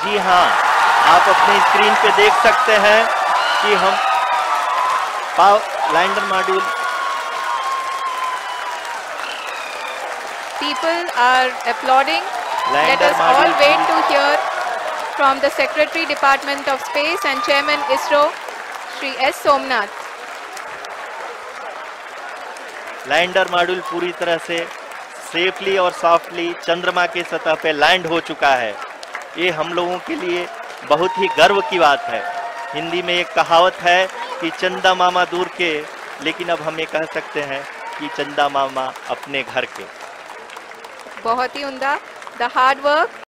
जी हाँ, आप अपने स्क्रीन पे देख सकते हैं कि हम lander module People are applauding. Let lander us all module wait to hear from the Secretary Department of Space and Chairman ISRO, Shri S. Somnath. Lander module पूरी तरह से सेफली और सॉफ्टली चंद्रमा के सतह पे लैंड हो चुका है। ये हम लोगों के लिए बहुत ही गर्व की बात है। हिंदी में एक कहावत है कि चंदा मामा दूर के, लेकिन अब हम ये कह सकते हैं कि चंदा मामा अपने घर के। बहुत ही उम्दा. The hard work